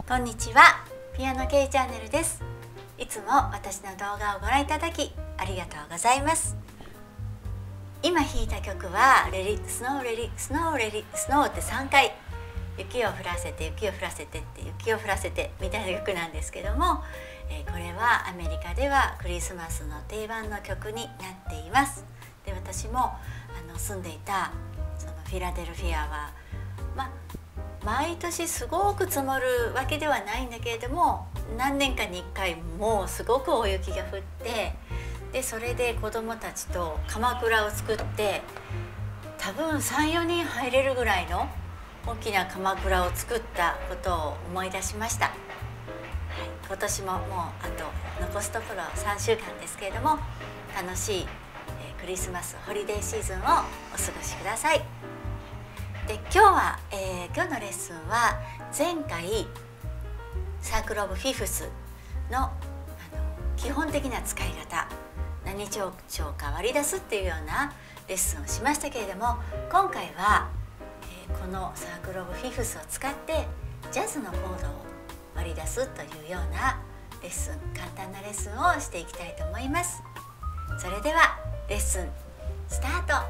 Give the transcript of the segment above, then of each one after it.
こんにちは、ピアノ系チャンネルです。いつも私の動画をご覧いただきありがとうございます。今弾いた曲はレリッスノーレリスノーレリスノーって3回雪を降らせて雪を降らせてって雪を降らせてみたいな曲なんですけども、これはアメリカではクリスマスの定番の曲になっています。で、私も住んでいたそのフィラデルフィアは毎年すごく積もるわけではないんだけれども、何年かに1回もうすごく大雪が降って、でそれで子どもたちと鎌倉を作って、多分 3,4 人入れるぐらいの大きな鎌倉を作ったことを思い出しました。はい、今年ももうあと残すところ3週間ですけれども、楽しいクリスマスホリデーシーズンをお過ごしください。で、今日のレッスンは前回サークル・オブ・フィフスの基本的な使い方、何調調か割り出すっていうようなレッスンをしましたけれども、今回は、このサークル・オブ・フィフスを使ってジャズのコードを割り出すというようなレッスン、簡単なレッスンをしていきたいと思います。それではレッスンスタート。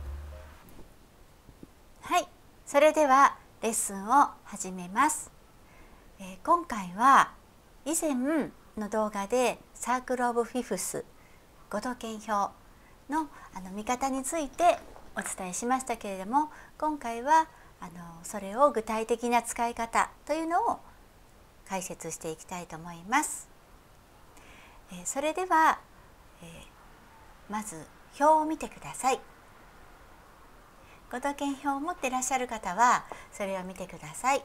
はい、それではレッスンを始めます。今回は以前の動画でサークル・オブ・フィフス5度鍵表の見方についてお伝えしましたけれども、今回はそれを具体的な使い方というのを解説していきたいと思います。それでは、まず表を見てください。5度鍵表を持っていらっしゃる方はそれを見てください。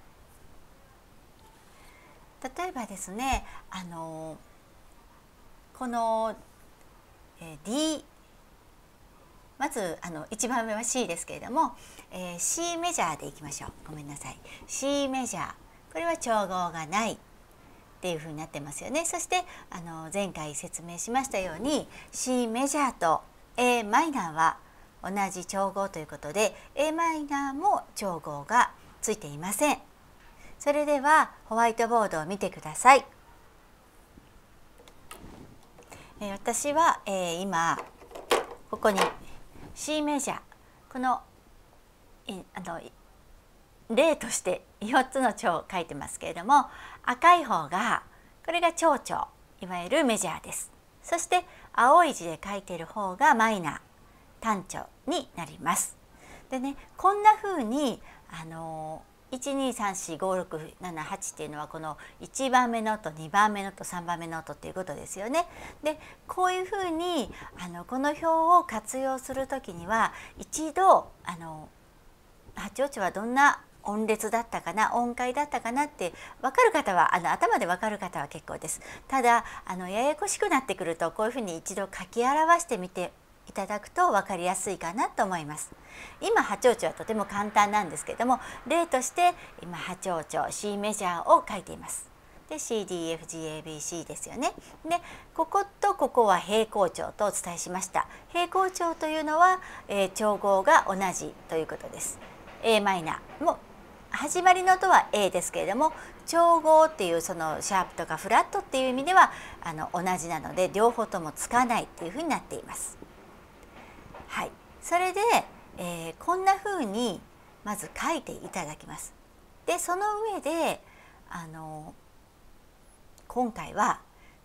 例えばですね、この、D、 まず1番目は C ですけれども、C メジャーでいきましょう。ごめんなさい。C メジャー、これは調合がないっていうふうになってますよね。そして前回説明しましたように C メジャーと A マイナーは同じ調合ということで、 A マイナーも調合がついていません。それではホワイトボードを見てください。私は、今ここに C メジャー、この例として4つの調を書いてますけれども、赤い方がこれが長調、いわゆるメジャーです。そして青い字で書いている方がマイナー、単調になります。でね、こんな風に1234567っていうのはこの1番目の音、2番目の音、3番目の音っていうことですよね。で、こういうふうにこの表を活用する時には、一度八王子はどんな音列だったかな、音階だったかなって分かる方は頭で分かる方は結構です。ただややこしくなってくると、こういうふうに一度書き表してみていただくと分かりやすいかなと思います。今八王子はとても簡単なんですけれども、例として今八王子 C メジャーを書いています。で CDFGABC ですよね。でこことここは平行調とお伝えしました。平行調というのは、調合が同じということです。 A マイナーも始まりの音は A ですけれども、調合っていうそのシャープとかフラットっていう意味では同じなので、両方ともつかないっていうふうになっています。はい、それで、こんな風にまず書いていただきます。でその上で今回は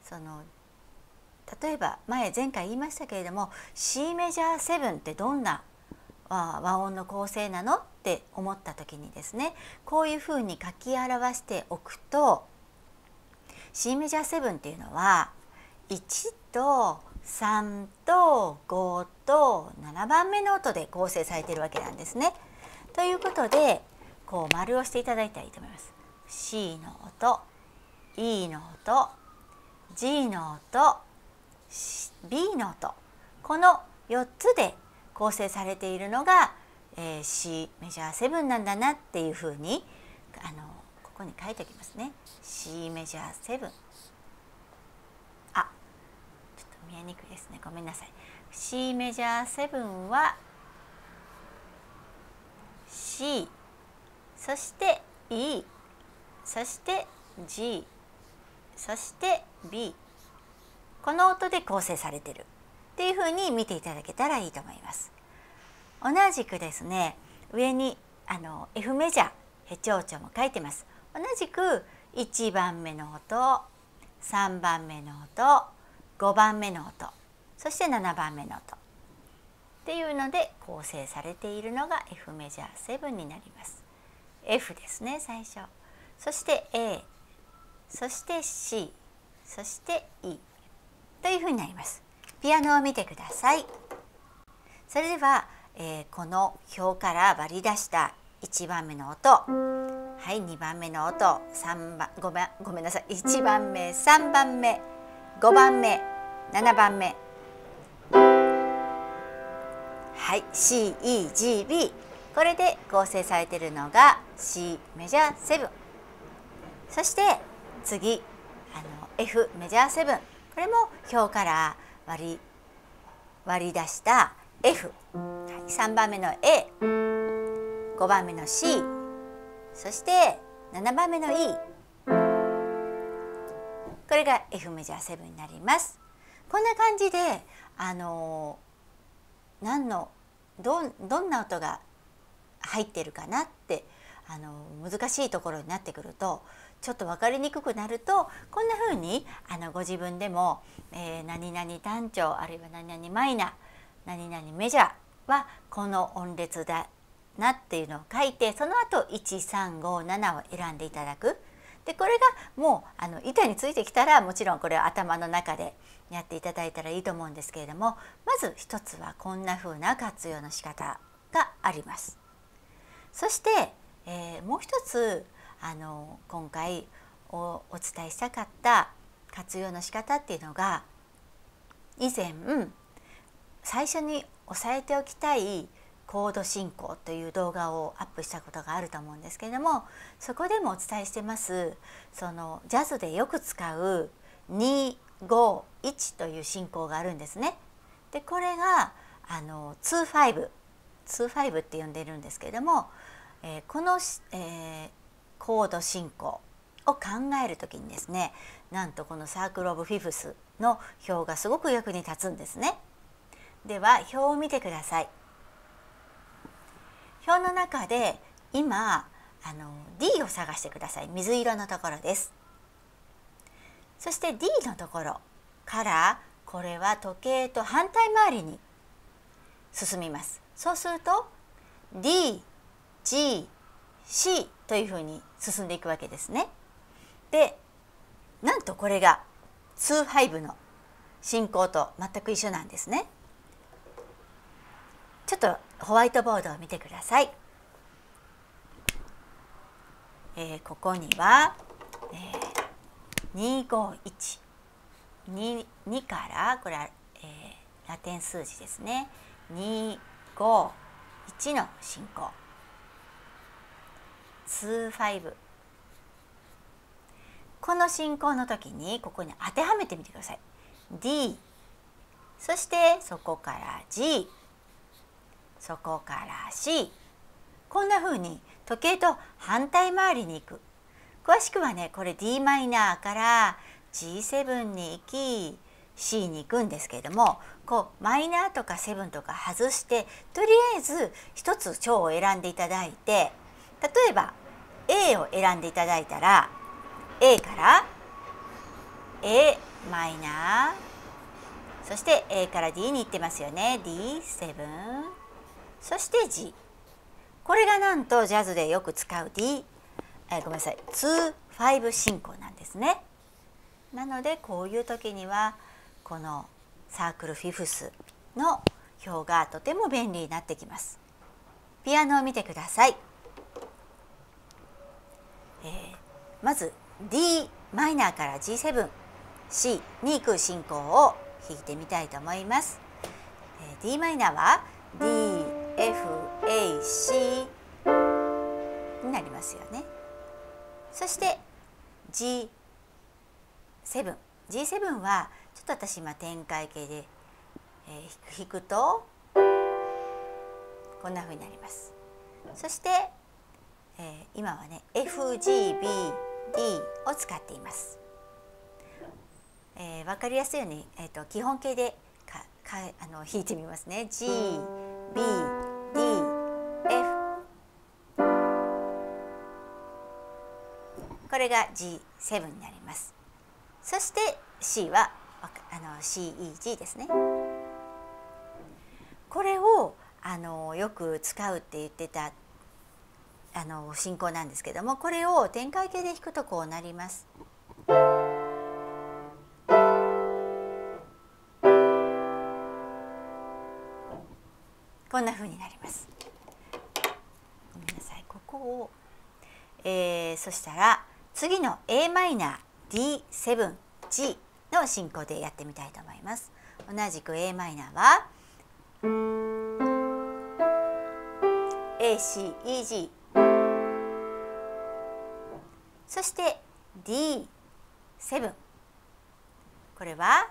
例えば前回言いましたけれども、 C メジャー7ってどんな和音の構成なのって思った時にですね、こういう風に書き表しておくと、 C メジャー7っていうのは1と3と5と7番目の音で構成されているわけなんですね。ということで、こう丸をしていただいたらいいと思います。 C の音、E の音、G の音、B の音、この4つで構成されているのが、C メジャー7なんだなっていうふうにここに書いておきますね。 C メジャー7、見えにくいですね、ごめんなさい。 C メジャー7は C、 そして E、 そして G、 そして B、 この音で構成されてるっていうふうに見ていただけたらいいと思います。同じくですね、上にF メジャーヘ長調も書いてます。同じく1番目の音、3番目の音、5番目の音、そして7番目の音っていうので構成されているのが F メジャー7になります。F ですね、最初。そして A、 そして C、 そして E というふうになります。ピアノを見てください。それでは、この表から割り出した1番目の音、はい、2番目の音、3番、ごめんなさい、1番目、3番目、5番目、7番目、はい、C、E、G、B、 これで構成されているのが C メジャー7。そして次F メジャー7、これも表から割り出した F、はい、3番目の A、 5番目の C、 そして7番目の E、 これが F メジャー7になります。こんな感じでどんな音が入ってるかなって難しいところになってくるとちょっと分かりにくくなると、こんな風にご自分でも、何々単調、あるいは何々マイナー、何々メジャーはこの音列だなっていうのを書いて、その後1357を選んでいただく。でこれがもう板についてきたら、もちろんこれは頭の中でやっていただいたらいいと思うんですけれども、まず一つはこんな風な活用の仕方があります。そして、もう一つ今回お伝えしたかった活用の仕方っていうのが、以前最初に押さえておきたいコード進行という動画をアップしたことがあると思うんですけれども、そこでもお伝えしてますそのジャズでよく使う251という進行があるんですね。でこれが25って呼んでいるんですけれども、この、コード進行を考えるときにですね、なんとこのサークル・オブ・フィフスの表がすごく役に立つんですね。では表を見てください。表の中で今D を探してください。水色のところです。そして D のところからこれは時計と反対回りに進みます。そうすると D、G、C というふうに進んでいくわけですね。でなんとこれが25の進行と全く一緒なんですね。ちょっとホワイトボードを見てください。ここには、251、2からこれは、ラテン数字ですね。251の進行、25、この進行の時にここに当てはめてみてください。 D、 そしてそこから G、 そこから C、 こんな風に時計と反対回りに行く。詳しくはね、これ d マイナーから G7 に行き C に行くんですけれども、こうマイナーとか7とか外して、とりあえず一つ調を選んでいただいて、例えば A を選んでいただいたら A から A マイナー、そして A から D に行ってますよね。 D7、 そして G、 これがなんとジャズでよく使うごめんなさい、2-5進行なんですね。なのでこういう時にはこのサークルフィフスの表がとても便利になってきます。ピアノを見てください。まず d マイナーから G7、C に行く進行を弾いてみたいと思います。d マイナーは D、F、A、C になりますよね。そして G7 はちょっと私今展開形で、弾くとこんな風になります。そして、今はね FGB D を使っています。分かりやすいように、基本形で弾いてみますね。G、B、D、F。これが G7 になります。そして C はCEG ですね。これをよく使うって言ってた進行なんですけども、これを展開形で弾くとこうなります。こんな風になります。ごめんなさい、ここを、そしたら次の a マイナー D7G の進行でやってみたいと思います。同じく a マイナーは ACEG、 そして D7、 これは、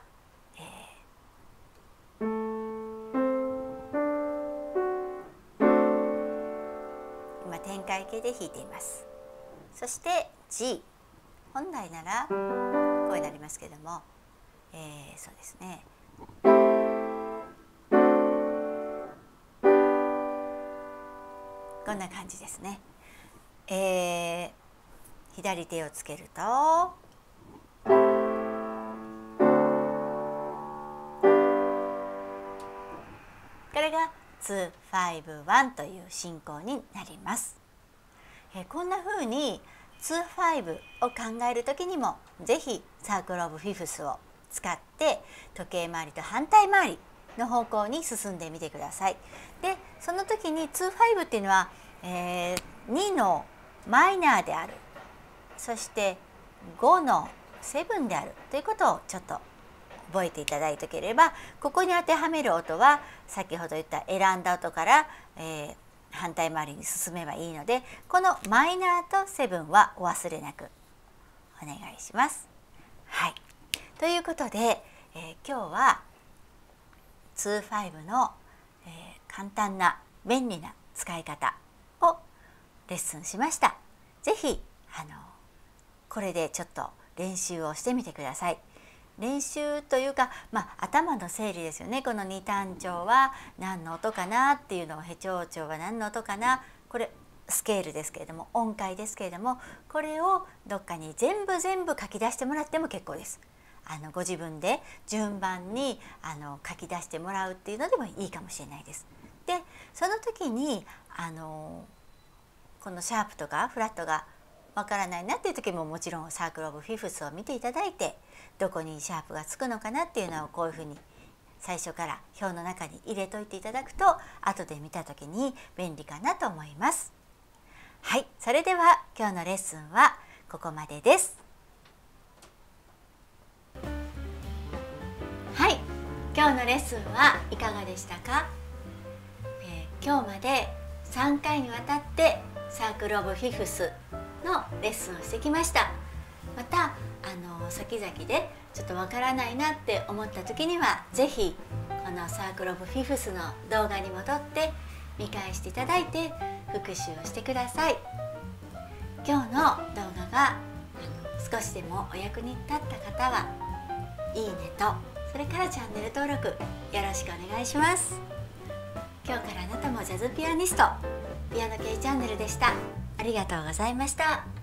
今展開形で弾いています。そして G、 本来ならこうになりますけれども、そうですね、こんな感じですね。左手をつけるとこれが251という進行になります。こんな風に25を考える時にもぜひサークルオブフィフスを使って時計回りと反対回りの方向に進んでみてください。でその時に25っていうのは、2のマイナーである、そして5の7であるということをちょっと覚えていただいておければ、ここに当てはめる音は先ほど言った選んだ音から、反対回りに進めばいいので、このマイナーと7はお忘れなくお願いします。はい、ということで、今日は25の、簡単な便利な使い方をレッスンしました。ぜひこれでちょっと練習をしてみてください。練習というか、頭の整理ですよね。この二単調は何の音かなっていうのを、ヘ長調は何の音かな、これスケールですけれども、音階ですけれども、これをどっかに全部書き出してもらっても結構です。ご自分で順番に書き出してもらうっていうのでもいいかもしれないです。でその時にこのシャープとかフラットがわからないなっていう時も、もちろんサークルオブフィフスを見ていただいて、どこにシャープがつくのかなっていうのをこういうふうに最初から表の中に入れといていただくと、後で見た時に便利かなと思います。はい、それでは今日のレッスンはここまでです。はい、今日のレッスンはいかがでしたか？今日まで3回にわたってサークルオブフィフスのレッスンをしてきました。また先々でちょっとわからないなって思った時には、ぜひこのサークルオブフィフスの動画に戻って見返していただいて復習をしてください。今日の動画が少しでもお役に立った方はいいねと、それからチャンネル登録よろしくお願いします。今日からあなたもジャズピアニスト、ピアノ系チャンネルでした。ありがとうございました。